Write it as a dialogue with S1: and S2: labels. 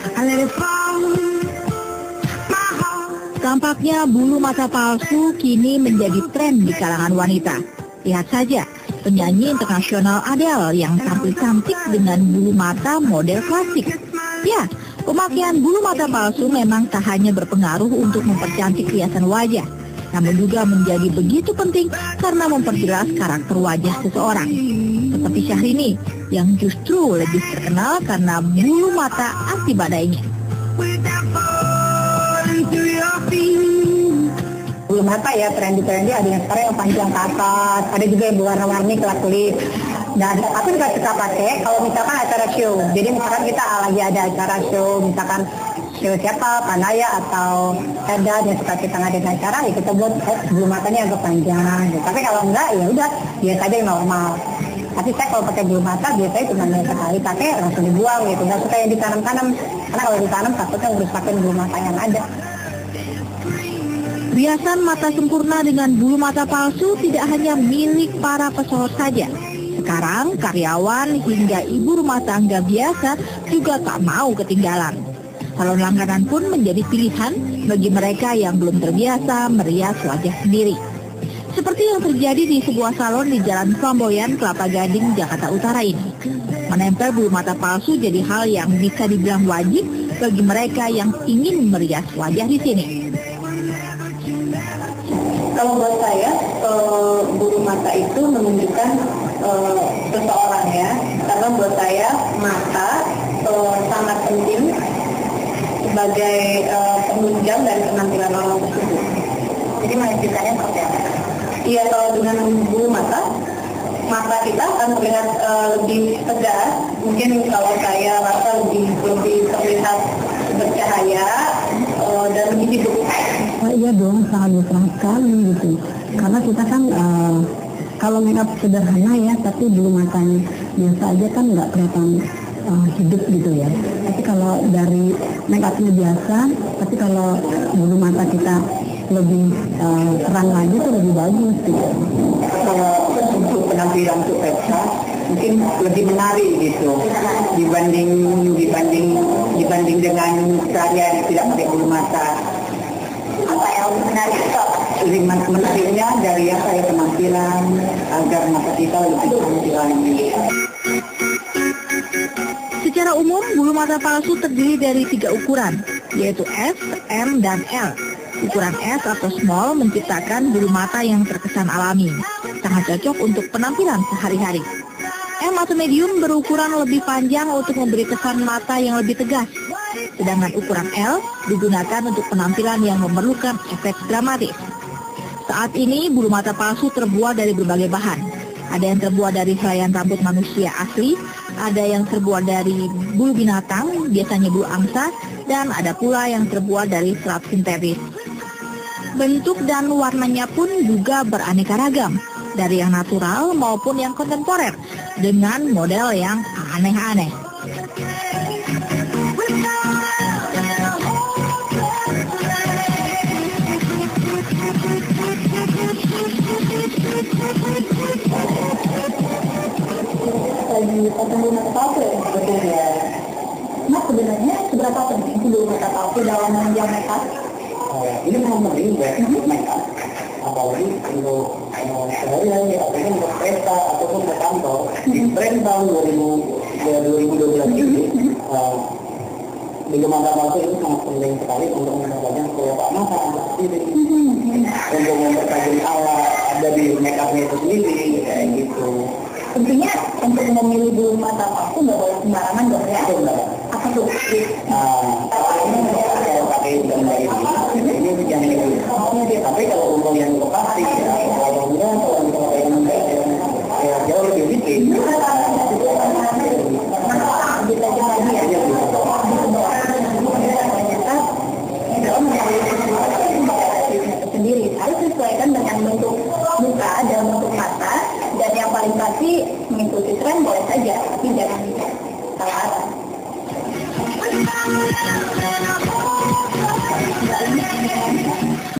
S1: Tampaknya bulu mata palsu kini menjadi tren di kalangan wanita. Lihat saja, penyanyi internasional Adele yang tampil cantik dengan bulu mata model klasik. Ya, pemakaian bulu mata palsu memang tak hanya berpengaruh untuk mempercantik hiasan wajah, namun juga menjadi begitu penting karena memperjelas karakter wajah seseorang. Seperti Syahrini yang justru lebih terkenal karena bulu mata anti badainya.
S2: Bulu mata ya trendy ada yang sekarang yang panjang ke atas, ada juga yang berwarna-warni kelap-kelip. Dan aku juga suka pakai kalau misalkan acara show. Jadi misalkan kita lagi ada acara show, misalkan show siapa, Panaya atau Edan yang suka kita ngadain acara, ya kita buat bulu matanya agak panjang. Gitu. Tapi kalau enggak ya udah biasa aja yang normal. Tapi saya kalau pakai bulu mata biasanya cuma sekali pakai langsung dibuang gitu. Nggak suka yang ditanam-tanam karena kalau ditanam takutnya merusakin bulu mata yang ada.
S1: Riasan mata sempurna dengan bulu mata palsu tidak hanya milik para pesohor saja. Sekarang karyawan hingga ibu rumah tangga biasa juga tak mau ketinggalan. Salon langganan pun menjadi pilihan bagi mereka yang belum terbiasa merias wajah sendiri. Seperti yang terjadi di sebuah salon di Jalan Flamboyan, Kelapa Gading, Jakarta Utara ini. Menempel bulu mata palsu jadi hal yang bisa dibilang wajib bagi mereka yang ingin merias wajah di sini.
S2: Kalau buat saya, bulu mata itu menunjukkan seseorang ya. Karena buat saya, mata sangat penting sebagai penunjang dari penampilan orang tersebut. Jadi menunjukkannya seperti apa? Iya, kalau dengan bulu mata kita akan terlihat lebih tegas. Mungkin kalau saya rasa lebih terlihat bercahaya dan lebih hidup.
S3: Iya dong, sangat berperan sekali gitu. Karena kita kan kalau make up sederhana ya, tapi bulu matanya biasa aja kan nggak kelihatan hidup gitu ya. Tapi kalau dari make upnya biasa, tapi kalau bulu mata kita lebih terang lagi tuh lebih bagus gitu.
S2: Kalau untuk penampilan untuk pesta mungkin lebih menarik gitu dibanding dengan sehari-hari tidak pakai bulu mata. Apa yang menarik itu? Lebih menariknya dari yang saya penampilan agar mata kita lebih cantik lagi.
S1: Secara umum, bulu mata palsu terdiri dari 3 ukuran, yaitu S, M, dan L. Ukuran S atau small menciptakan bulu mata yang terkesan alami, sangat cocok untuk penampilan sehari-hari. M atau medium berukuran lebih panjang untuk memberi kesan mata yang lebih tegas. Sedangkan ukuran L digunakan untuk penampilan yang memerlukan efek dramatis. Saat ini bulu mata palsu terbuat dari berbagai bahan. Ada yang terbuat dari helaian rambut manusia asli, ada yang terbuat dari bulu binatang, biasanya bulu angsa, dan ada pula yang terbuat dari serat sintetis. Bentuk dan warnanya pun juga beraneka ragam, dari yang natural maupun yang kontemporer, dengan model yang aneh-aneh.
S2: Lagi pakai bulu mata palsu ya? Betul ya. Nah sebenarnya seberapa penting bulu mata palsu dalam menunjang make up? Ini memang penting buat make up. Apalagi untuk sehari-hari, apalagi untuk pesta ataupun ke kantor. Di tren tahun 2012 ini, bulu mata palsu itu sangat penting sekali untuk menambahkan kelopak mata sendiri, untuk mempertajam alat ada di make upnya itu sendiri, kayak gitu. Tentunya untuk memilih bulu mata palsu nggak boleh sembarangan dong ya? Apa tuh? Kalau pakai gambar ini jangan gitu. Tapi kalau untuk yang pasti, kalau enggak, kalau yang enggak, ya jauh lebih dikit. Kita coba lagi ya. Sendiri harus disesuaikan dengan bentuk muka dan bentuk mata, dan yang paling pasti mengikuti tren boleh saja, tapi jangan salah arah.